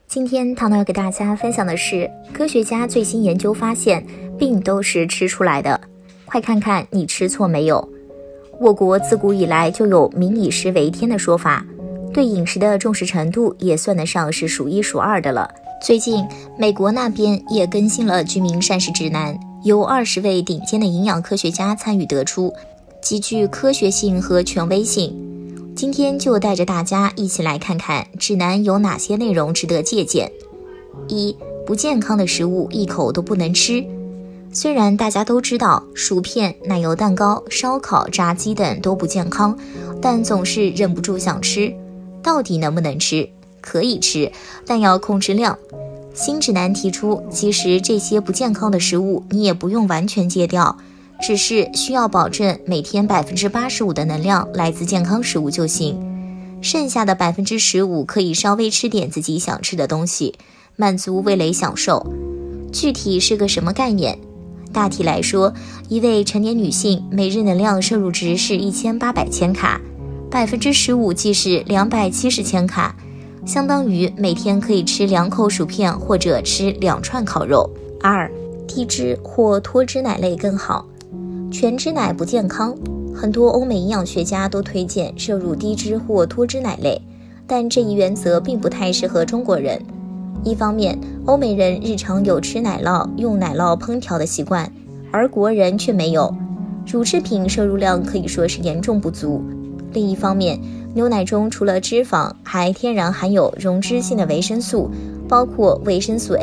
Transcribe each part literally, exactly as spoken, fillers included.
今天糖糖要给大家分享的是，科学家最新研究发现，病都是吃出来的。快看看你吃错没有？我国自古以来就有民以食为天的说法，对饮食的重视程度也算得上是数一数二的了。最近，美国那边也更新了居民膳食指南，由二十位顶尖的营养科学家参与得出，极具科学性和权威性。今天就带着大家一起来看看指南有哪些内容值得借鉴。一、不健康的食物一口都不能吃。虽然大家都知道薯片、奶油蛋糕、烧烤、炸鸡等都不健康，但总是忍不住想吃。到底能不能吃？可以吃，但要控制量。新指南提出，其实这些不健康的食物你也不用完全戒掉，只是需要保证每天 百分之八十五 的能量来自健康食物就行，剩下的 百分之十五 可以稍微吃点自己想吃的东西，满足味蕾享受。具体是个什么概念？大体来说，一位成年女性每日能量摄入值是一千八百千卡， 百分之十五 即是两百七十千卡，相当于每天可以吃两口薯片或者吃两串烤肉。二、低脂或脱脂奶类更好。全脂奶不健康，很多欧美营养学家都推荐摄入低脂或脱脂奶类，但这一原则并不太适合中国人。一方面，欧美人日常有吃奶酪、用奶酪烹调的习惯，而国人却没有，乳制品摄入量可以说是严重不足。另一方面，牛奶中除了脂肪，还天然含有溶脂性的维生素，包括维生素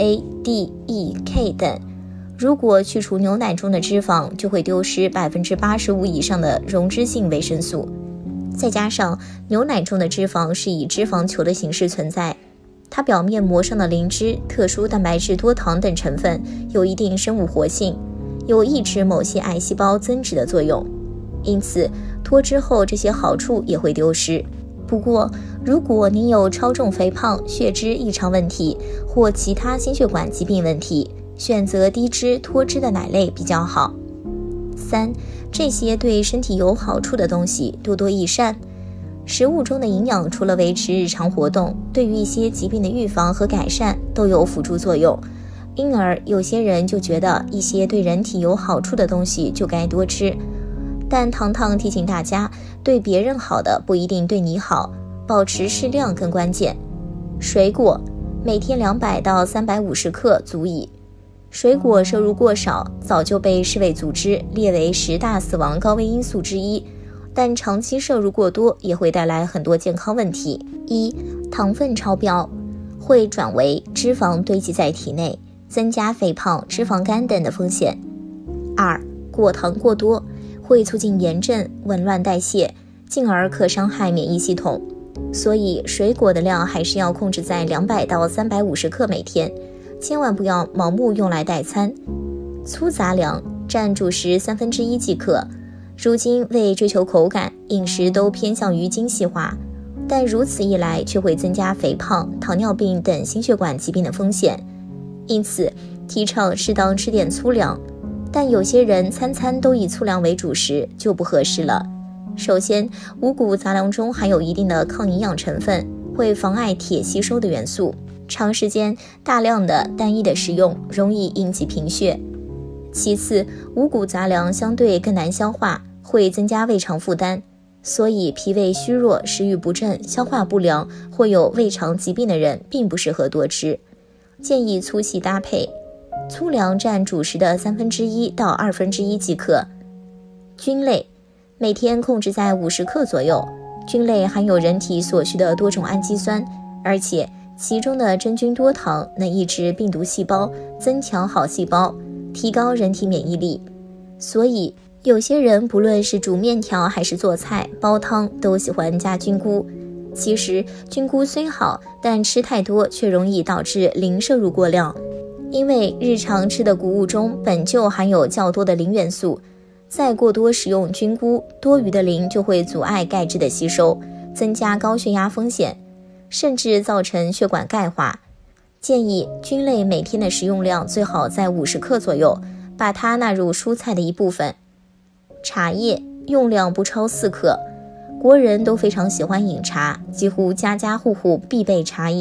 A、D、E、K 等。如果去除牛奶中的脂肪，就会丢失 百分之八十五 以上的溶脂性维生素。再加上牛奶中的脂肪是以脂肪球的形式存在，它表面膜上的磷脂、特殊蛋白质多糖等成分有一定生物活性，有抑制某些癌细胞增殖的作用，因此脱脂后这些好处也会丢失。不过，如果您有超重肥胖、血脂异常问题或其他心血管疾病问题，选择低脂脱脂的奶类比较好。三、这些对身体有好处的东西多多益善。食物中的营养除了维持日常活动，对于一些疾病的预防和改善都有辅助作用，因而有些人就觉得一些对人体有好处的东西就该多吃。但糖糖提醒大家，对别人好的不一定对你好，保持适量更关键。水果每天两百到三百五十克足矣。水果摄入过少早就被世卫组织列为十大死亡高危因素之一，但长期摄入过多也会带来很多健康问题。一、糖分超标会转为脂肪堆积在体内，增加肥胖、脂肪肝等的风险。二、果糖过多会促进炎症、紊乱代谢，进而可伤害免疫系统，所以水果的量还是要控制在两百到三百五十克每天，千万不要盲目用来代餐。粗杂粮占主食三分之一即可。如今为追求口感，饮食都偏向于精细化，但如此一来却会增加肥胖、糖尿病等心血管疾病的风险。因此，提倡适当吃点粗粮，但有些人餐餐都以粗粮为主食，就不合适了。首先，五谷杂粮中含有一定的抗营养成分，会妨碍铁吸收的元素。长时间大量的单一的食用容易引起贫血。其次，五谷杂粮相对更难消化，会增加胃肠负担，所以脾胃虚弱、食欲不振、消化不良或有胃肠疾病的人并不适合多吃，建议粗细搭配。粗粮占主食的三分之一到二分之一即可。菌类每天控制在五十克左右，菌类含有人体所需的多种氨基酸，而且其中的真菌多糖能抑制病毒细胞，增强好细胞，提高人体免疫力。所以有些人不论是煮面条还是做菜、煲汤，都喜欢加菌菇。其实菌菇虽好，但吃太多却容易导致磷摄入过量，因为日常吃的谷物中本就含有较多的磷元素，再过多食用菌菇，多余的磷就会阻碍钙质的吸收，增加高血压风险，甚至造成血管钙化。建议菌类每天的食用量最好在五十克左右，把它纳入蔬菜的一部分。茶叶用量不超四克，国人都非常喜欢饮茶，几乎家家户户必备茶饮。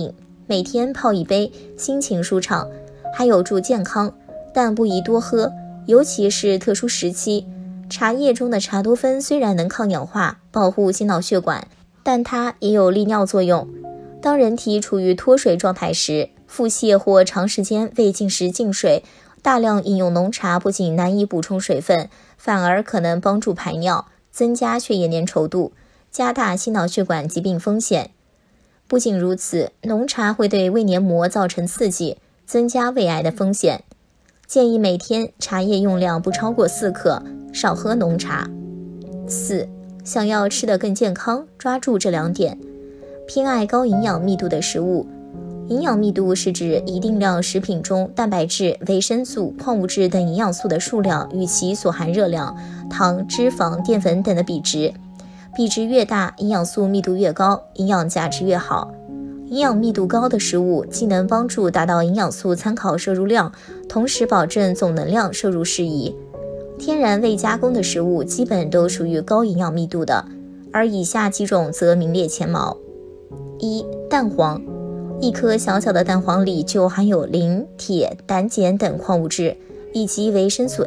每天泡一杯，心情舒畅，还有助健康，但不宜多喝，尤其是特殊时期。茶叶中的茶多酚虽然能抗氧化，保护心脑血管，但它也有利尿作用。当人体处于脱水状态时，腹泻或长时间未进食进水，大量饮用浓茶不仅难以补充水分，反而可能帮助排尿，增加血液粘稠度，加大心脑血管疾病风险。不仅如此，浓茶会对胃黏膜造成刺激，增加胃癌的风险。建议每天茶叶用量不超过四克，少喝浓茶。四、想要吃得更健康，抓住这两点。偏爱高营养密度的食物。营养密度是指一定量食品中蛋白质、维生素、矿物质等营养素的数量与其所含热量、糖、脂肪、淀粉等的比值。比值越大，营养素密度越高，营养价值越好。营养密度高的食物既能帮助达到营养素参考摄入量，同时保证总能量摄入适宜。天然未加工的食物基本都属于高营养密度的，而以下几种则名列前茅。一、蛋黄。一颗小小的蛋黄里就含有磷、铁、胆碱等矿物质，以及维生素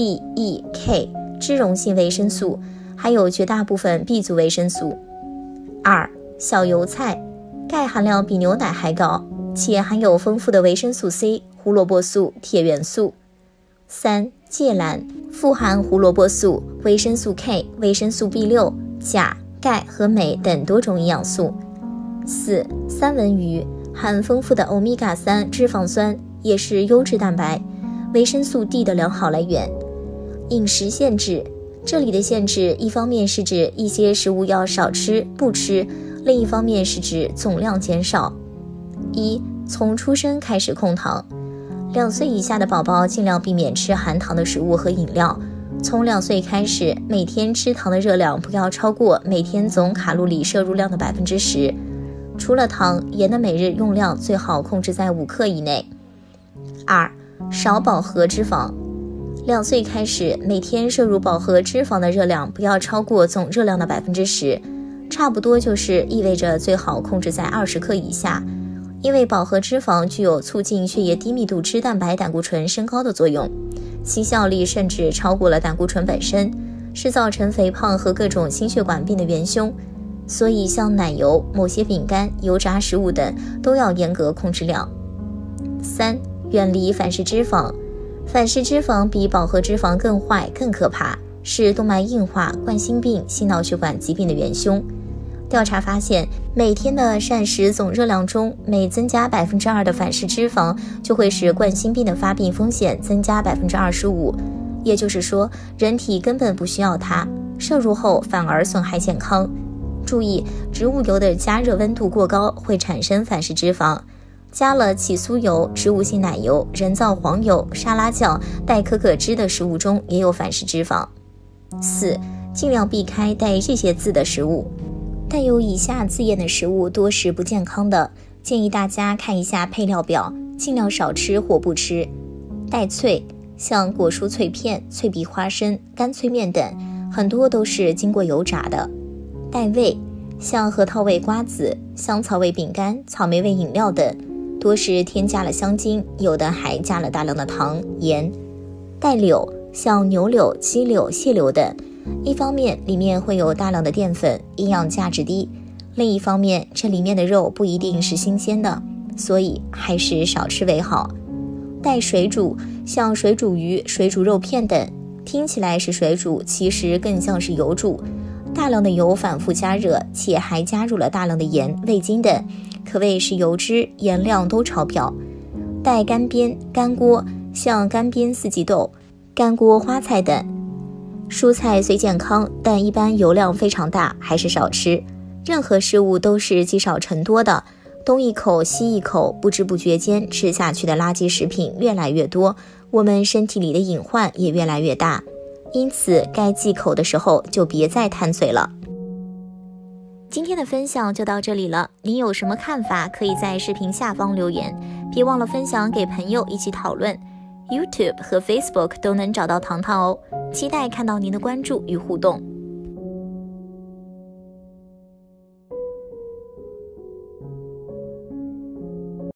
A、D、E、K 脂溶性维生素，还有绝大部分 B 族维生素。二、小油菜，钙含量比牛奶还高，且含有丰富的维生素 C、胡萝卜素、铁元素。三、芥蓝，富含胡萝卜素、维生素 K、维生素 B 六、钾、钙和镁等多种营养素。四、三文鱼，含丰富的欧米伽三脂肪酸，也是优质蛋白、维生素 D 的良好来源。饮食限制，这里的限制一方面是指一些食物要少吃不吃，另一方面是指总量减少。一、从出生开始控糖。两岁以下的宝宝尽量避免吃含糖的食物和饮料。从两岁开始，每天吃糖的热量不要超过每天总卡路里摄入量的百分之十。除了糖，盐的每日用量最好控制在五克以内。二、少饱和脂肪。两岁开始，每天摄入饱和脂肪的热量不要超过总热量的百分之十，差不多就是意味着最好控制在二十克以下。因为饱和脂肪具有促进血液低密度脂蛋白胆固醇升高的作用，其效力甚至超过了胆固醇本身，是造成肥胖和各种心血管病的元凶。所以像奶油、某些饼干、油炸食物等都要严格控制量。三、远离反式脂肪。反式脂肪比饱和脂肪更坏、更可怕，是动脉硬化、冠心病、心脑血管疾病的元凶。调查发现，每天的膳食总热量中，每增加百分之二的反式脂肪，就会使冠心病的发病风险增加百分之二十五。也就是说，人体根本不需要它，摄入后反而损害健康。注意，植物油的加热温度过高会产生反式脂肪，加了起酥油、植物性奶油、人造黄油、沙拉酱、带可可脂的食物中也有反式脂肪。四、尽量避开带这些字的食物。带有以下字眼的食物多是不健康的，建议大家看一下配料表，尽量少吃或不吃。带脆，像果蔬脆片、脆皮花生、干脆面等，很多都是经过油炸的。带味，像核桃味瓜子、香草味饼干、草莓味饮料等，多是添加了香精，有的还加了大量的糖、盐。带柳，像牛柳、鸡柳、蟹柳等，一方面里面会有大量的淀粉，营养价值低，另一方面这里面的肉不一定是新鲜的，所以还是少吃为好。带水煮，像水煮鱼、水煮肉片等，听起来是水煮，其实更像是油煮，大量的油反复加热，且还加入了大量的盐、味精等，可谓是油脂、盐量都超标。带干煸、干锅，像干煸四季豆、干锅花菜等。蔬菜虽健康，但一般油量非常大，还是少吃。任何食物都是积少成多的，东一口西一口，不知不觉间吃下去的垃圾食品越来越多，我们身体里的隐患也越来越大。因此该忌口的时候就别再贪嘴了。今天的分享就到这里了，你有什么看法可以在视频下方留言，别忘了分享给朋友一起讨论。 YouTube 和 Facebook 都能找到糖糖哦，期待看到您的关注与互动。